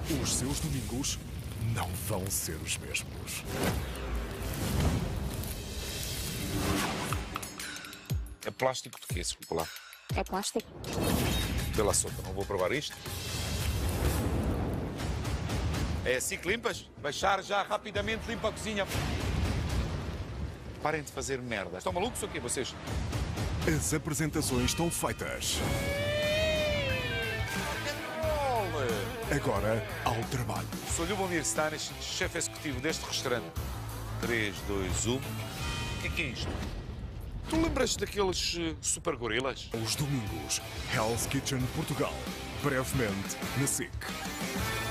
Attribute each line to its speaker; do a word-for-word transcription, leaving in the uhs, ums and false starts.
Speaker 1: Os seus domingos não vão ser os mesmos.
Speaker 2: É plástico de quê? Desculpa lá.
Speaker 3: É plástico.
Speaker 2: Pela solta, não vou provar isto. É assim que limpas? Baixar já rapidamente, limpa a cozinha. Parem de fazer merda. Estão malucos ou quê, vocês?
Speaker 1: As apresentações estão feitas. Agora, ao trabalho.
Speaker 2: Sou Lubomir Stanis, chefe executivo deste restaurante. três, dois, um. O que é que é isto? Tu lembras daqueles uh, super gorilas?
Speaker 1: Os domingos, Hell's Kitchen Portugal. Brevemente na S I C.